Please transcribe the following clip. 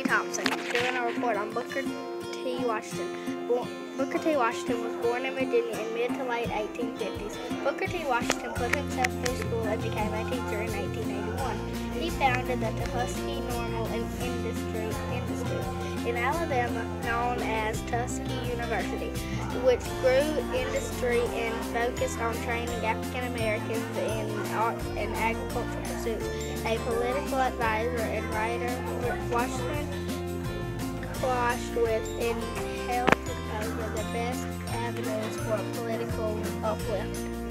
Thompson, doing a report on Booker T. Washington. Booker T. Washington was born in Virginia in mid to late 1850s. Booker T. Washington put himself through school and became a teacher in 1881. He founded the Tuskegee Normal Industry in Alabama, known as Tuskegee University, which grew industry and focused on training African Americans in art and agricultural pursuits. A political advisor and writer, Washington quashed with intelligence over the best avenues for political uplift.